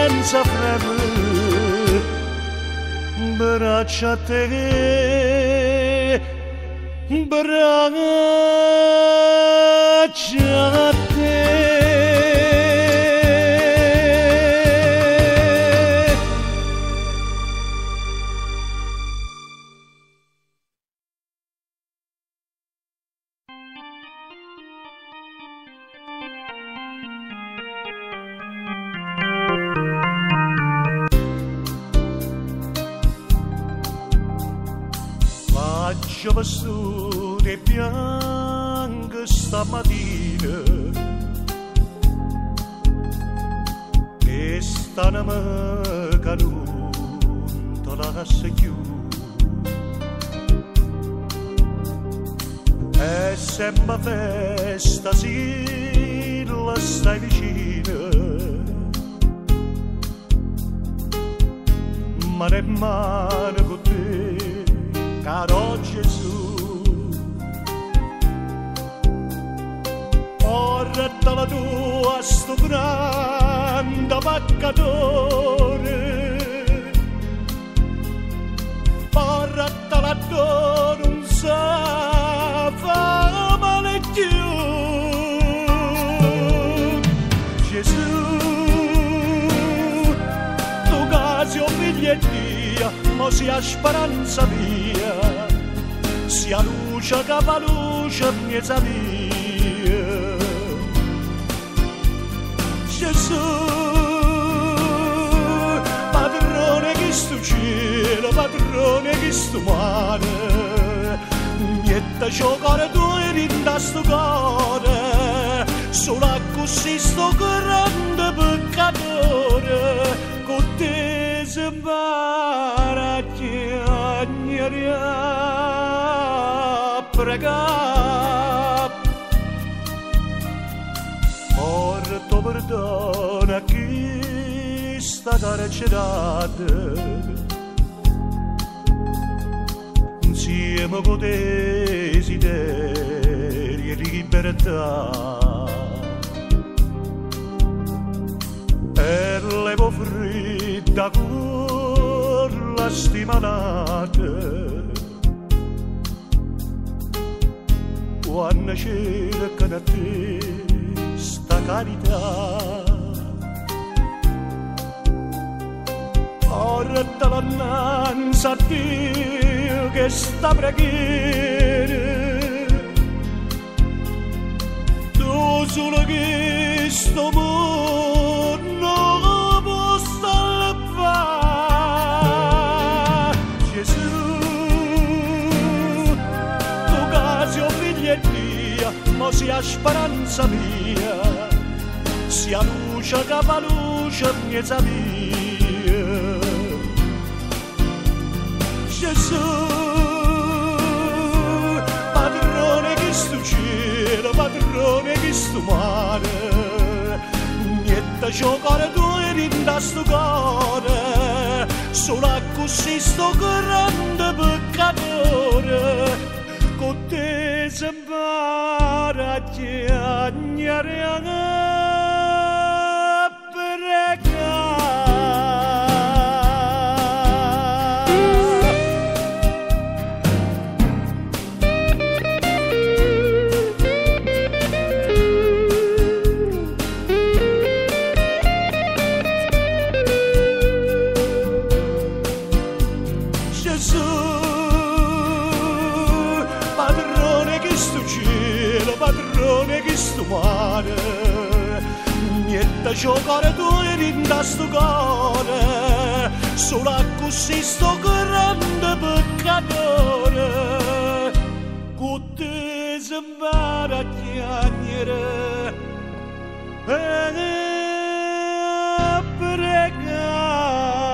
senza freme, braccia a te, braccia a te. Faccio vestute bianche stamattina e stanno me caduta la chiusa e sembra festa sì la stai vicina ma nemmeno con te caro Gesù, porta la tua sto grande peccatore, porta la tua non sa fa male più. Gesù, tu casi o biglietti ma sia speranza mia, sia luce che fa luce mezza via. Gesù, padrone che sto cielo, padrone che sto mare, niente ciò cuore tu rinda sto cuore, solo così sto grande peccatore, con te sembra chiagnare a pregare. Porto perdono a chi sta carcerata, insieme con desideri e libertà. E levo fredda con la stimanata quando cercano a te sta carità. Porta l'annanza a Dio che sta preghiera, tu solo che sto mondo può salvare. Gesù, tu casi o figlietti ma sia speranza mia, sia luce che fa luce mezza via. Gesù, padrone che sto cielo, padrone che sto mare, niente ciò cuore tu rinda sto cuore, solo così sto grande peccatore, con te sembra chiagnare a pregare. Padrone che sto mare, niente ciò cuore tu rinda sto cuore, solo così sto grande peccatore, con te sembra chiagnare e pregare.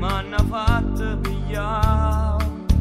m'hanno fatto pigliare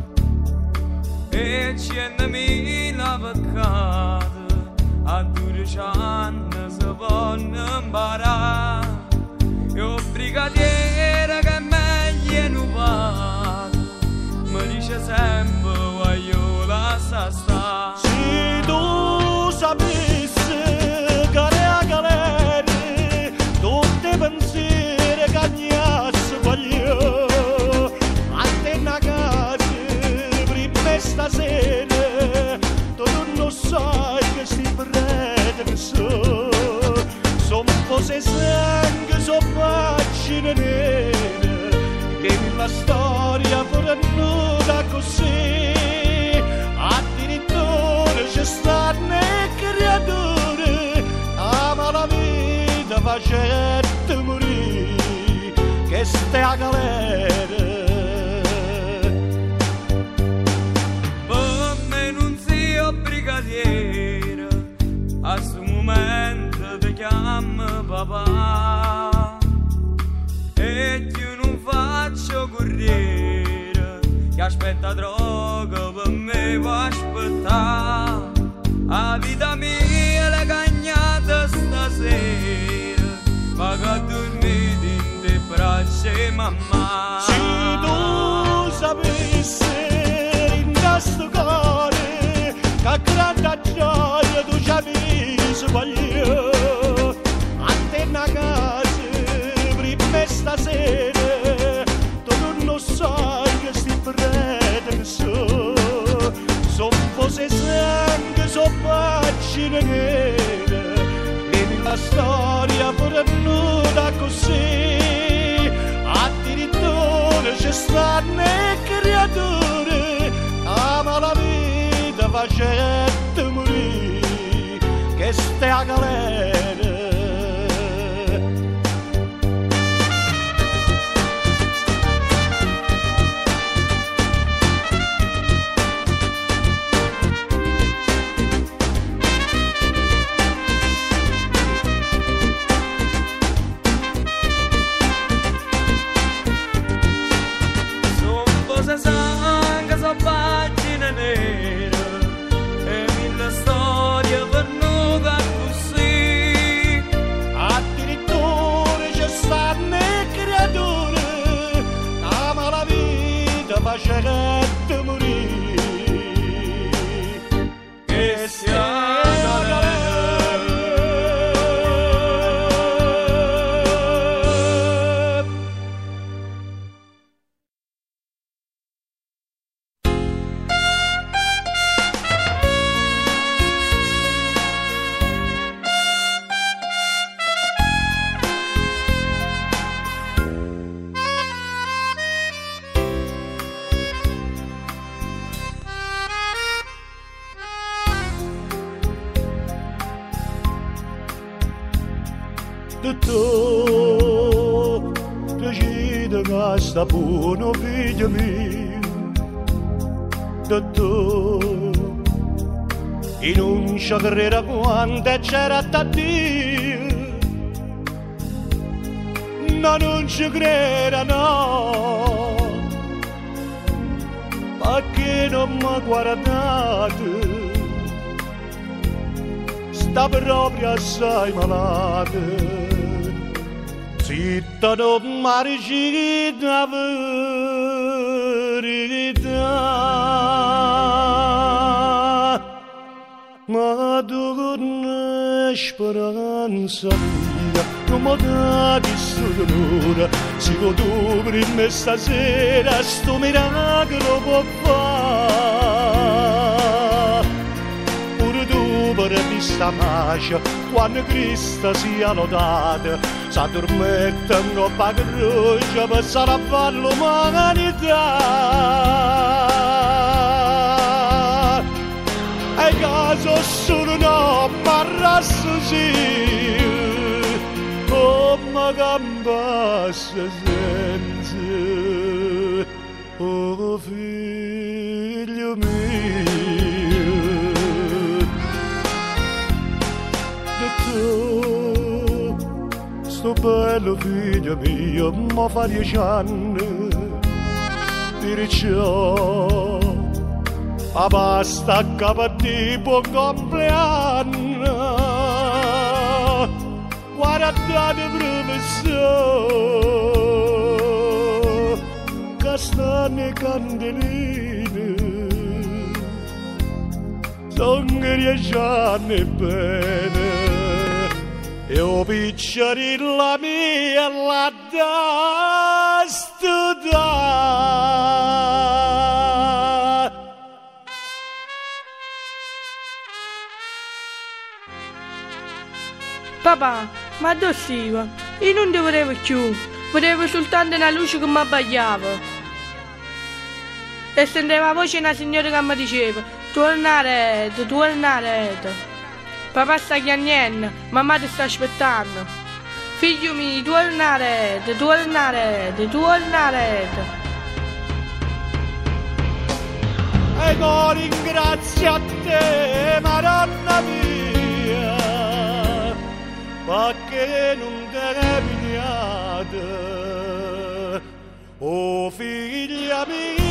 e 100.000 peccati a 12 anni si possono imparare. Io brigadiere che è meglio nuovato mi dice sempre voglio lasciare stare. Se tu sapessi che a galere tutti i pensieri cagnassi voglio a te una casa prima stasera tu non sai che si prende che son cose sangue, son pagine nere che la storia fornuta così addirittura ci stanno creature ama la vita facendo morire che stai a galera. Per me non sia brigadiere a questo momento ti chiamo papà e io non faccio corriere che aspetta droga per me può aspettare. La vita mia l'è cagnata stasera ma che dormite in te braccia mamma. Se tu sapessi in questo cuore che grande gioia tu ci avessi voglio a te una casa prima stasera tu non sai che si prende son cose sangue, son pagine nere e la storia fornuta così addirittura ci stanno creature ama la vita facendo morire che stai a galera. Sangue so pagine nere e mille storie venuta così addirittura ci stanno creature ama la vita facendo morire che sia tutto decide che sta buono figlio mio tutto e non ci credere quando c'era da Dio ma non ci creda no perché non mi guardate sta proprio assai malata zitta non mi riuscite la verità ma tu con speranza mia non mi dà questo dolore se tu prima stasera sto miracolo può fare pure tu per questa pace quando Cristo sia lodato s'addormenta in coppa croce per salvare l'umanità e caso solo no marrasso sì come gambasse senza oh figlio mio sto bello figlio mio, mo fa 10 anni perciò a pasta capa tipo compleanno guardate professore castane candeline sono riesciane bene e o picciarilla mia la da studiare. Papà, ma dove siamo? Io non ti volevo più, volevo soltanto una luce che mi abbagliava. E sentivo la voce di una signora che mi diceva, torna a rete, torna a rete. Papà sta chiagnendo, mamma ti sta aspettando. Figlio mio, torna a rete, torna a rete, torna a rete. E no, ringrazio a te, Madonna mia, perché non te ne pigliate, oh figlia mia.